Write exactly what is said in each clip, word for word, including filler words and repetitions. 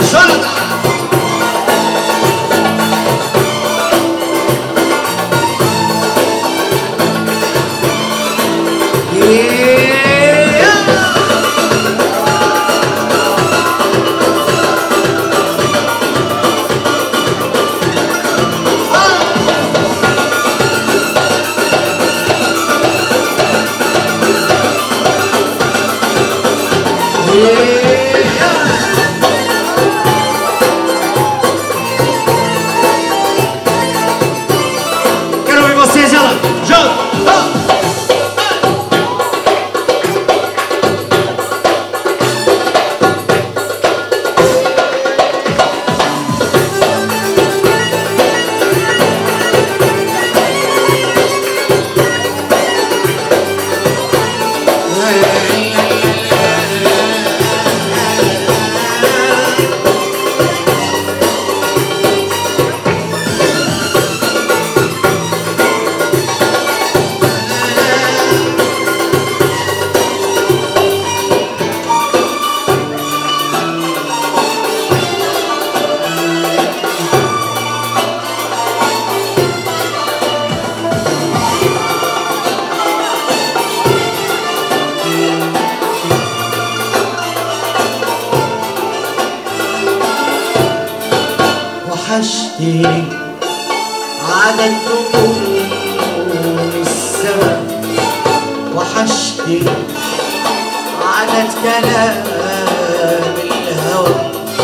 وحشتني عدد نجوم السما، وحشتني عدد كلام الهوى،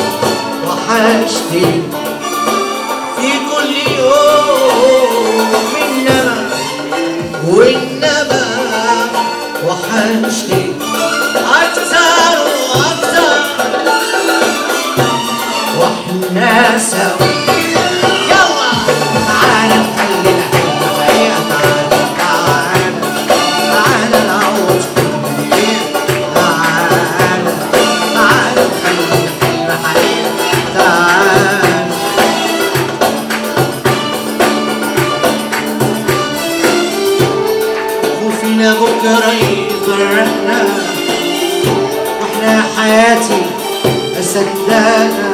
وحشتني في كل يوم إنما وإنما، وحشتني أكثر وأكثر واحنا سوا. يلا تعالى نخلي الحلم حقيقة، تعالى تعالى نعوض تعالى تعالى نخلي الحلم حقيقة، تعالى خوفنا بكرة يفرقنا، واحنا يا حياتي صدقنا،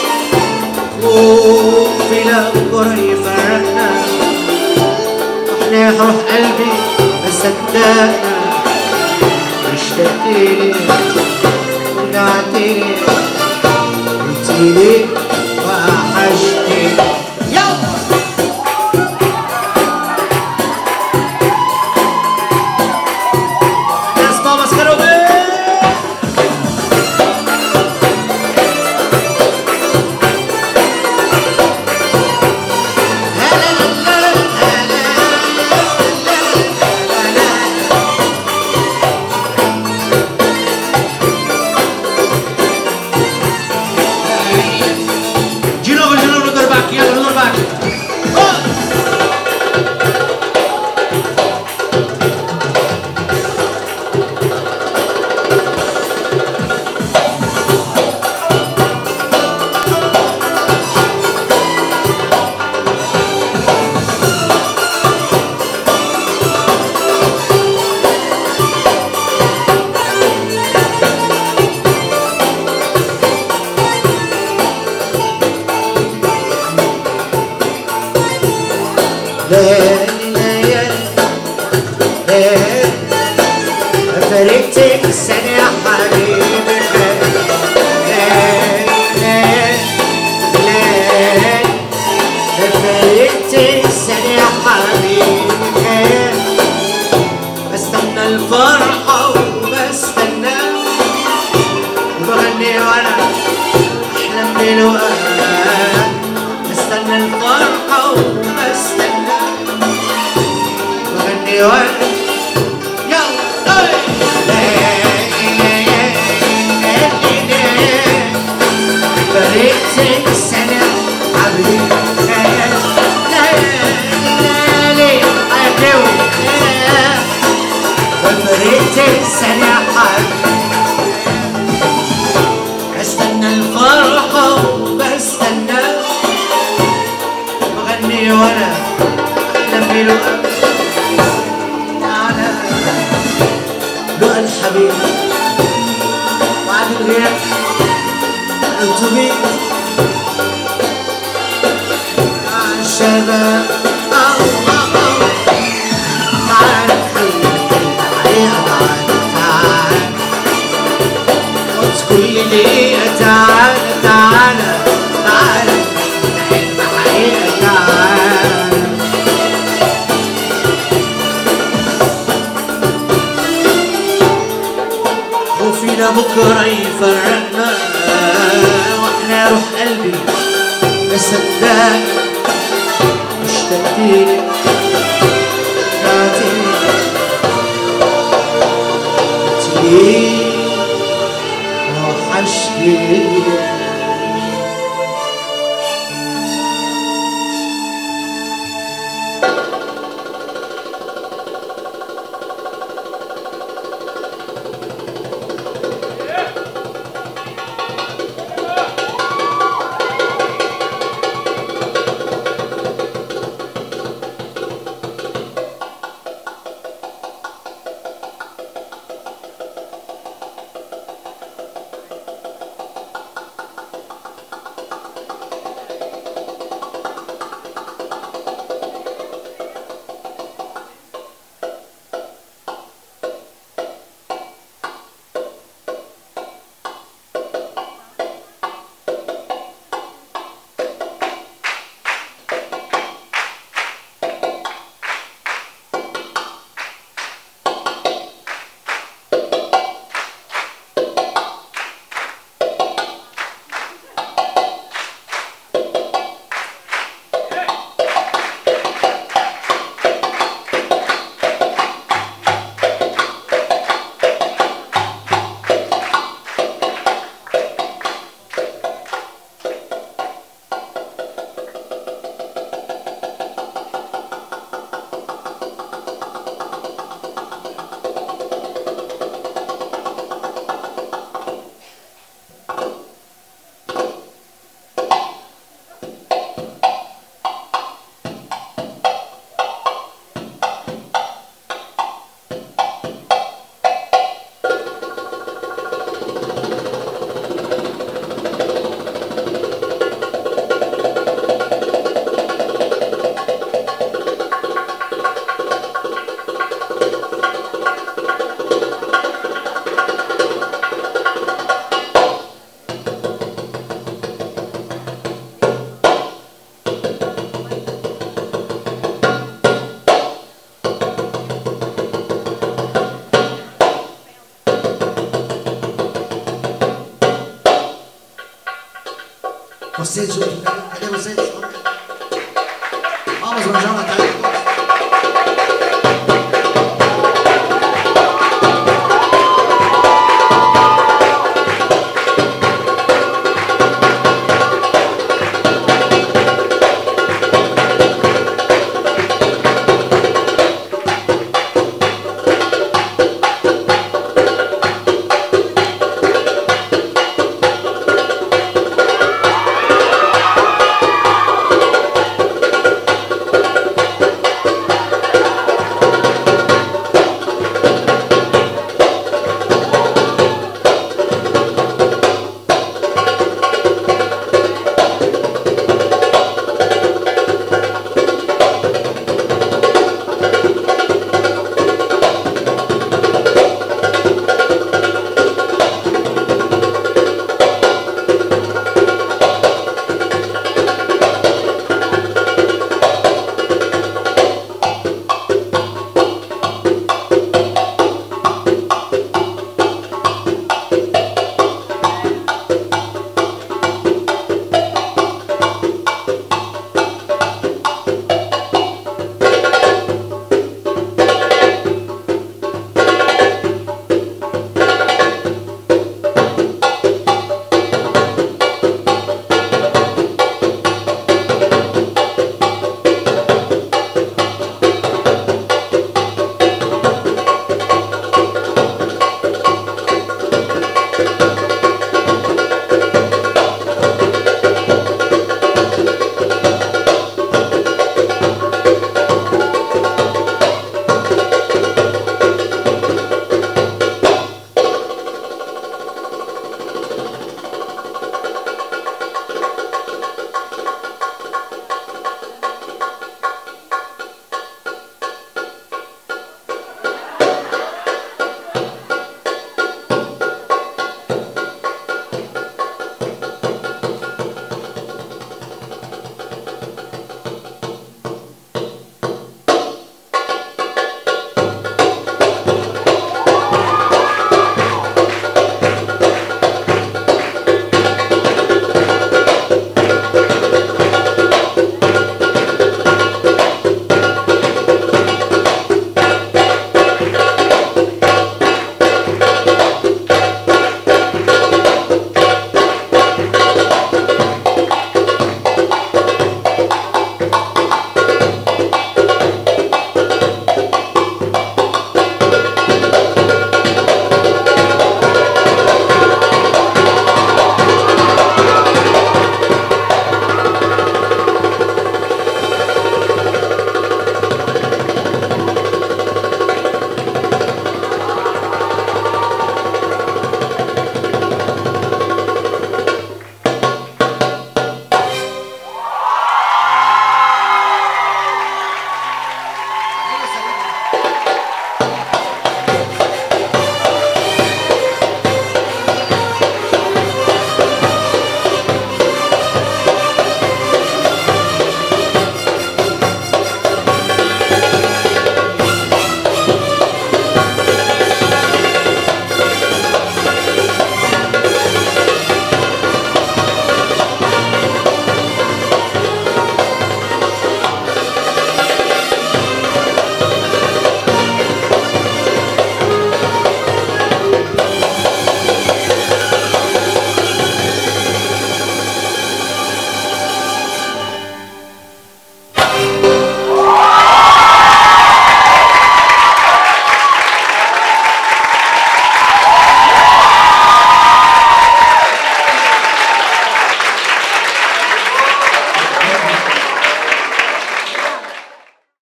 خوفنا بكرة يفرقنا، واحنا يا روح قلبي صدقنا، اشتقتلي ورجعتلي قلتلي وحشتني. فرقتك سنة يا حبيبي، فرقتك سنة يا حبيبي، بستنى الفرحة وبستنى وبغني وانا احلم بالوقت، بستنى الفرحة وبستنى وبغني وانا فرقتك السنة حبيبي، ليالي عدوي، فرقتك السنة حبيبي، بستنى الفرحة وبستنى بغني وانا احلم بلقا، تعالى لقا الحبيب بعد الغياب انتوا مين يا شباب؟ أو أو أو تعال خليك الحقيقة، تعال تعال كل دقيقة، تعال تعال تعال نحب حقيقة، تعال خوفينا بكرة يفرقنا واحنا روح قلبي مصدقك مشتاقلك رجعتلك تليك وحشتني Você junto, cadê vocês?